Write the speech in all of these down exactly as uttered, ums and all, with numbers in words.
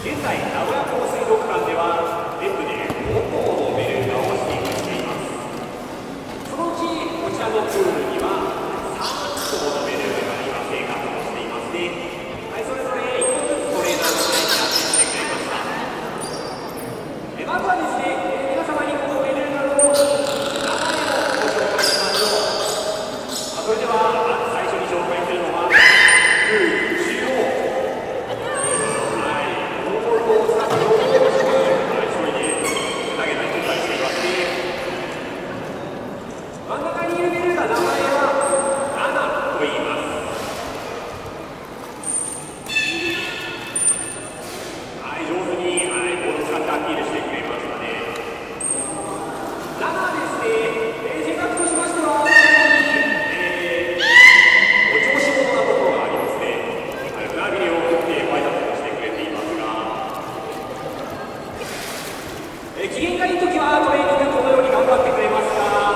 現在、名古屋港水族館では全部でご頭のベルーガを飼育しています。そのうちこちらのプールにはさん頭のベルーガが今生活をしていますね。はい、それぞれいっこずつトレーナーの試合にやってきてくれました。えまずはですね、皆様にこのベルーガの名前をご紹介しましょう。それでは最初に紹介するのはプール中央。真ん中にいるベルーガ、名前はナナと言います。はい、上手に、はい、ボールを使ってアピールしてくれましたね。ナナですね、えー、性格としましては、えー、お調子者なところがありますね。胸びれを振ってご挨拶をしてくれていますが、えー、機嫌がいいときはトレーニングこのように頑張ってくれますが、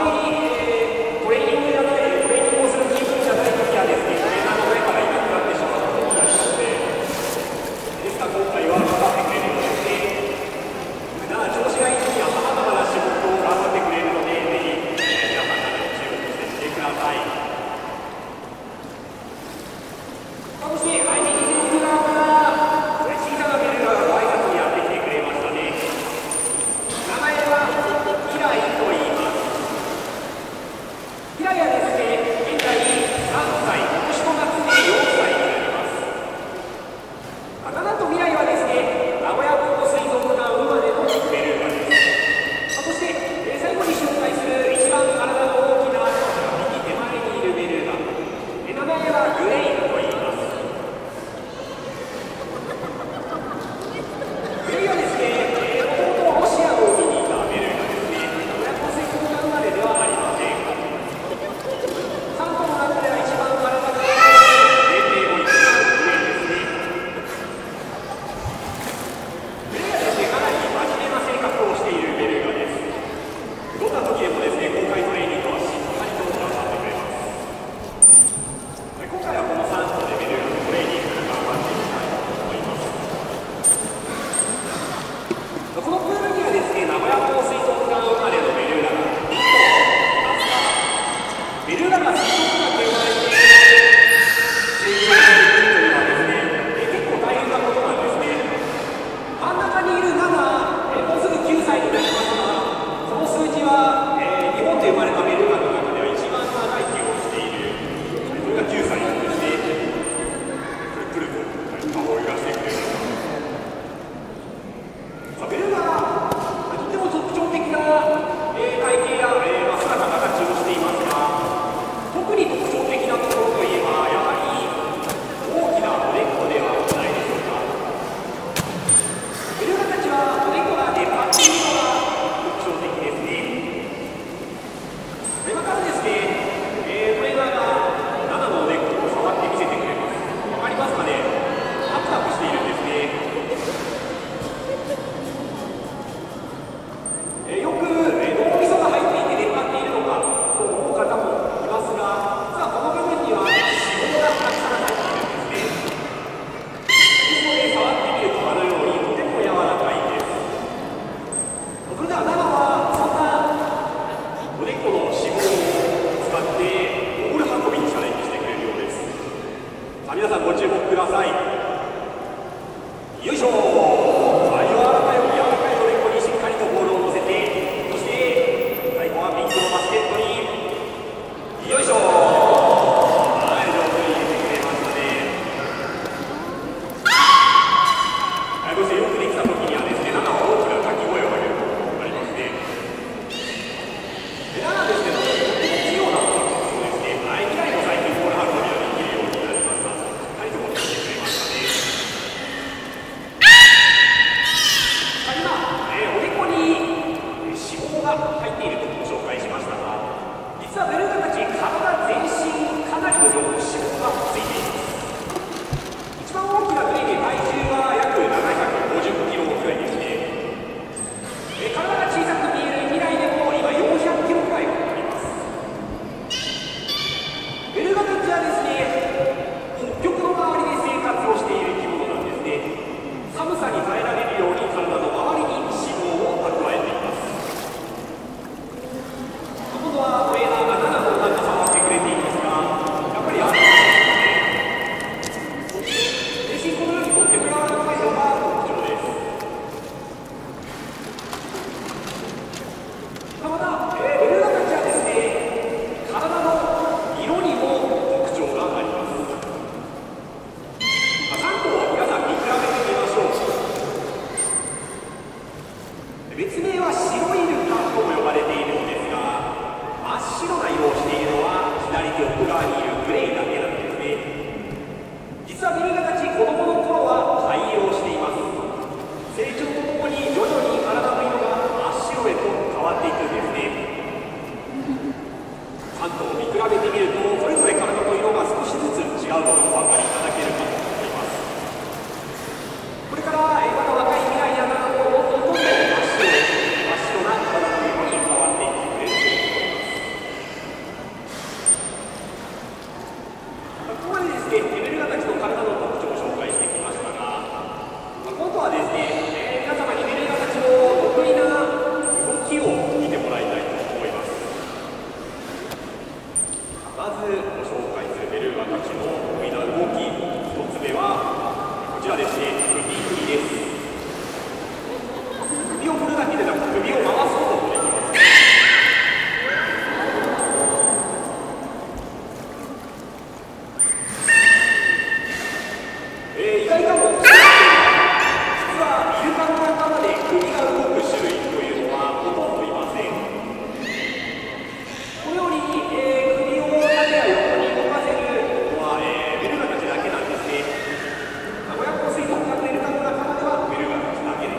皆さんご注目ください。よいしょ。はい、柔らかい柔らかいおでこにしっかりとボールを乗せて、そして最後はピンクのバスケットによいしょ。はい、上手に入れてくれましたね。はい、そしてよくできた時にはですね、ななは大きな鳴き声を上げるとありますね。でななですけども、とても器用なのがそうですね。はい、未来も最近ボール運びができるようになりました。しっかりと持ってきてくれましたね。 寒さに耐えられるように体の周りに脂肪を蓄えています。今度はトレーナーがななの中触ってくれていますが、やっぱりあるんですね。全身このようにとっても柔らかいのが特徴です。また、えー、ベルガたちはですね、体の色にも特徴があります。さん頭皆さん見比べてみましょう。別名は白イルカとも呼ばれているのですが、真っ白な色をしているのは左手奥側にいるグレイだけなんですね。実はベルガたち子供の頃は灰色をしています。成長とともに徐々に体の色が真っ白へと変わっていくんですね。さん頭見比べてみると、それぞれ体の色が少しずつ違うのがお分かりいただけるかと思います。これからえーまだ若い未来にあなたもどんどんどんどん真っ白真っ白な体の色に変わっていってくれると思います。ここまでですね、ベルガたちの体の特徴を紹介してきましたが、今度はですね、えー皆様にベルガたちの得意な動きを見てもらいたいと思います。まずご紹介するベルガたちの得意な動き、ひとつめはこちらですね、首振りです。首を振るだけでなく首を回すこともできます。えー、意外かも実はイルカの仲間で首が動く種類というのはほとんどいません。このように、えー、首を縦や横に動かせるのは、えー、ベルガたちだけなんですね。名古屋港水族館のイルカの仲間ではベルガたちだけです。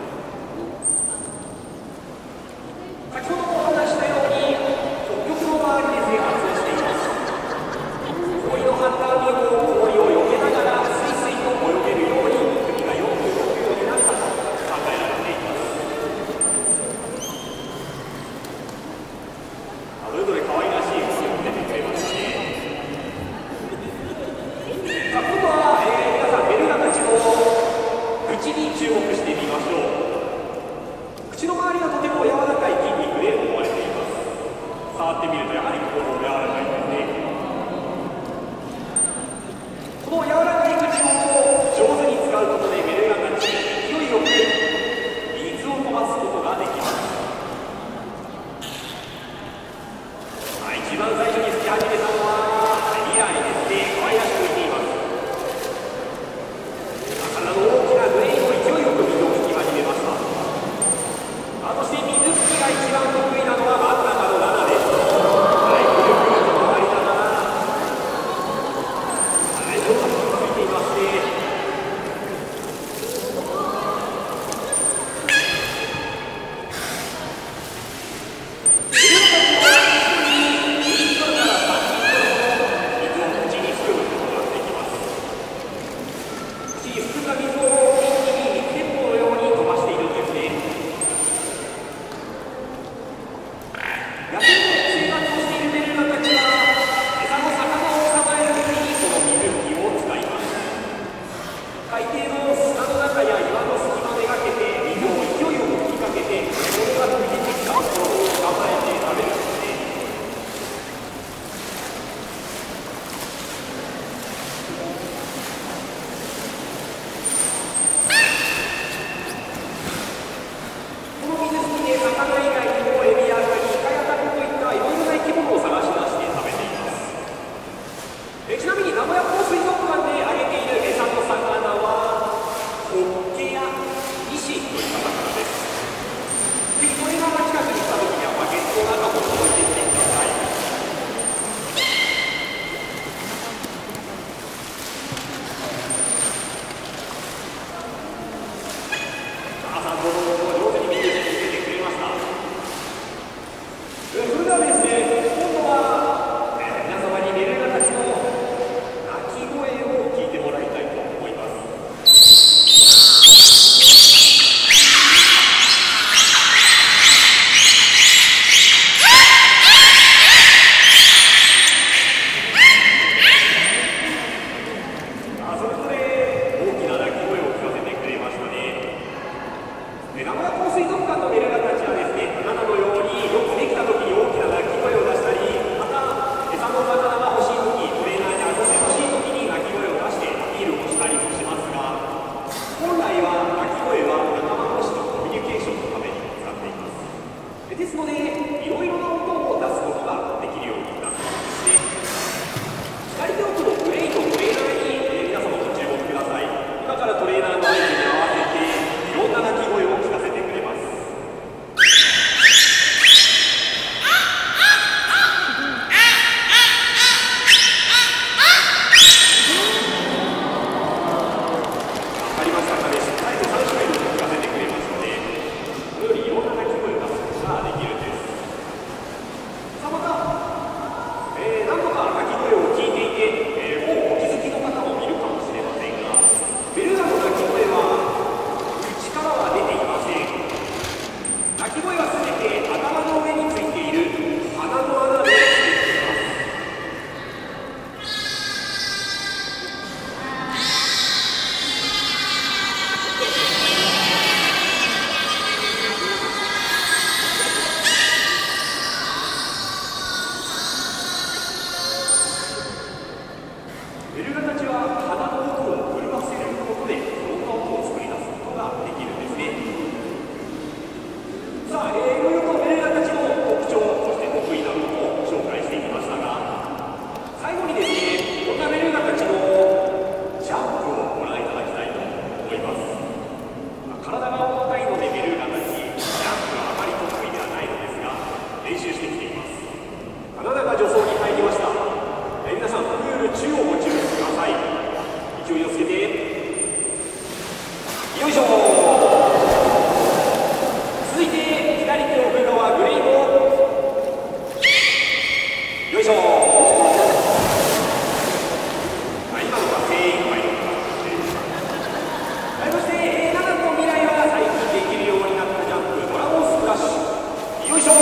先ほどもお話ししたように北極の周りで生活をしています。氷のハンタービームを氷を避けながらスイスイと泳げるように首がよく動くようになったと考えられています。それぞれ可愛らしい動きを見せてくれましたね。さあ今度は、えー、皆さんベルガたちの口に注目してみましょう。口の周りはとても柔らかい筋肉で覆われています。触ってみるとやはりここも柔らかいですね。この柔らかい口を上手に使うことでベルガたち勢いよく水を飛ばすことができます。はい、一番最初につき始めたのは未来ですね。可愛らしく浮いています。体の大きなグレイも勢いよく水を吹き始めました。そして水吹きが一番得意なのは真ん中のナナです。はい、 よいしょ。続いて左手奥側グレイボよいしょ。はい、今のは精一杯の形です。はい、そして、えー、ななの未来は最近できるようになったジャンプドラゴンスプラッシュよいしょ。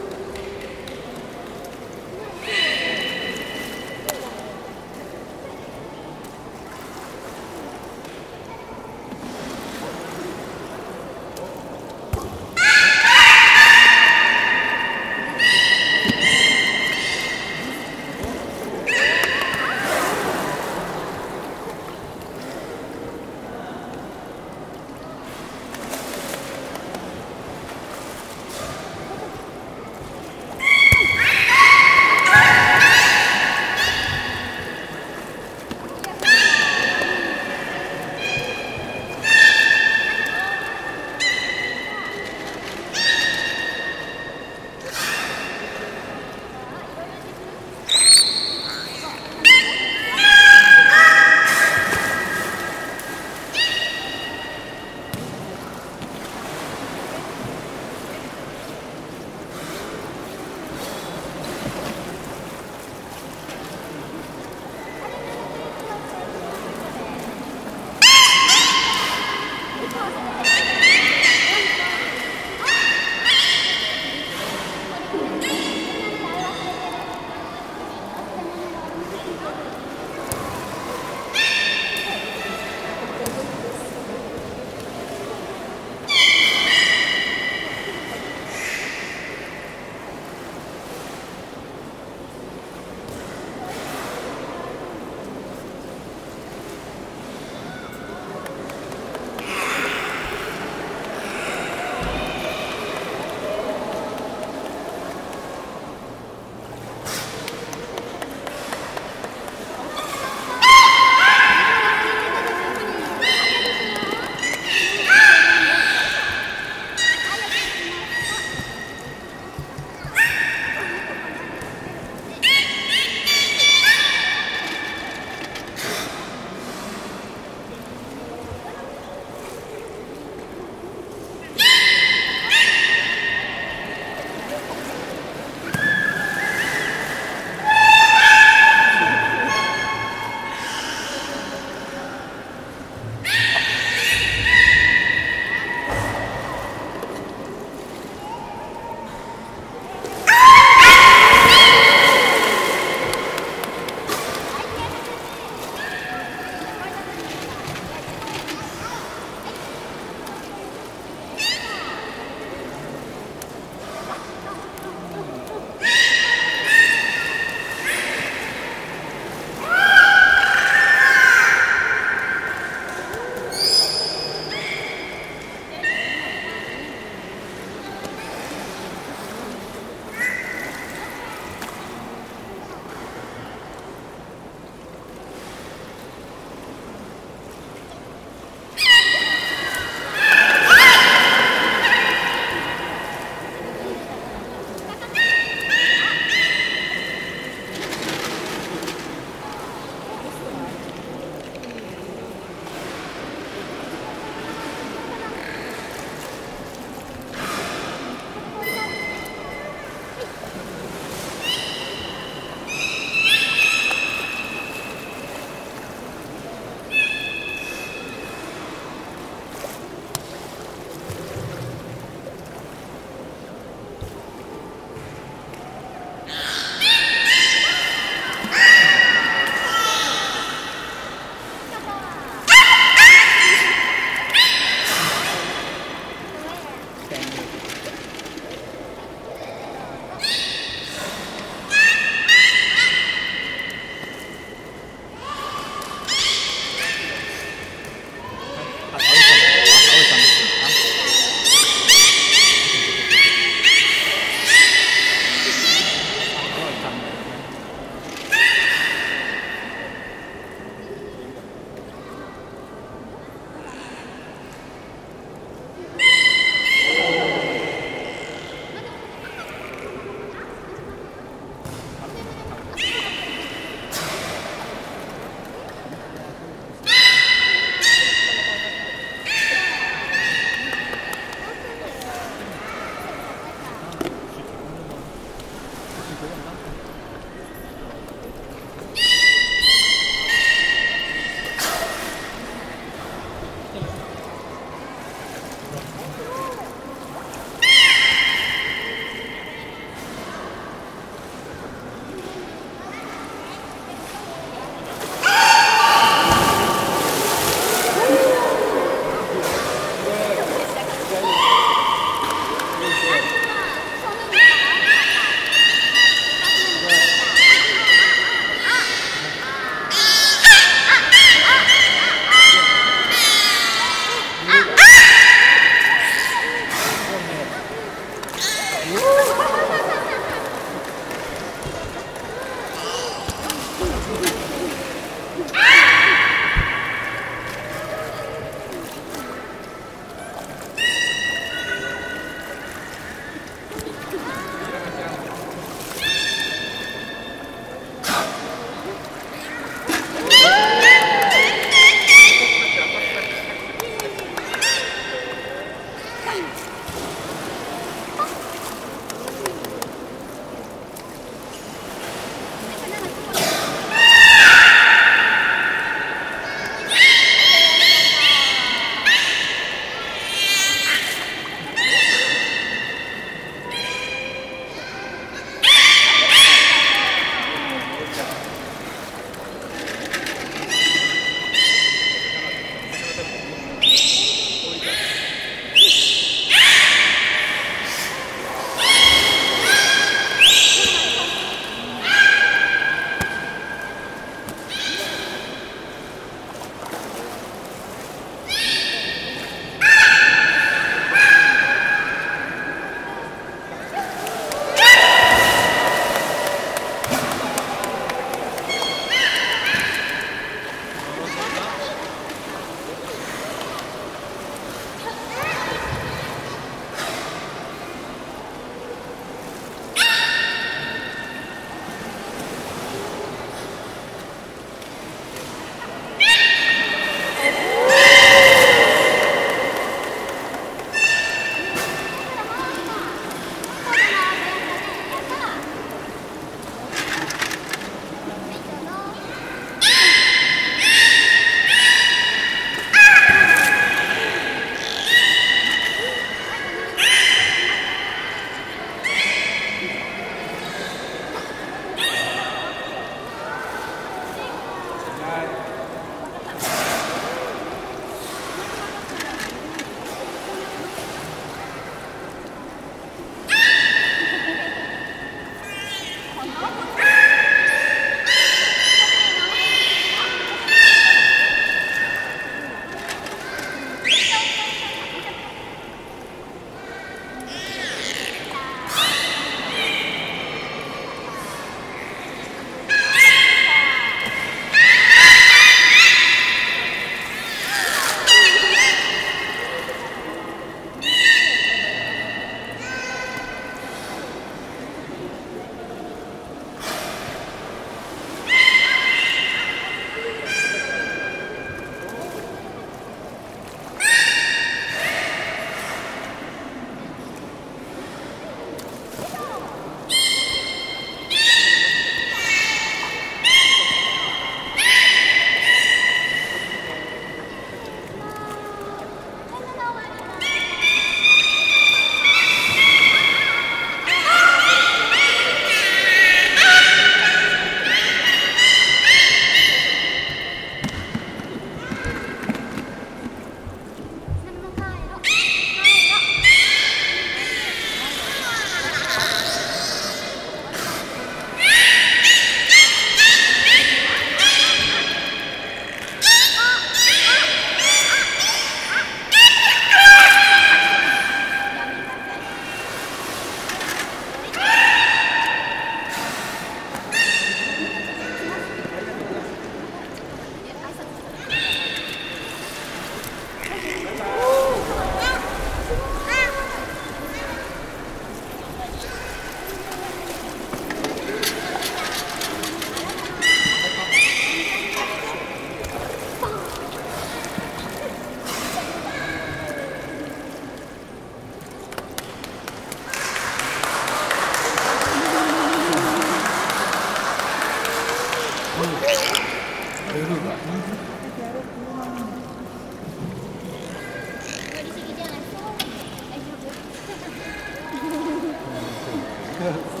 Yeah.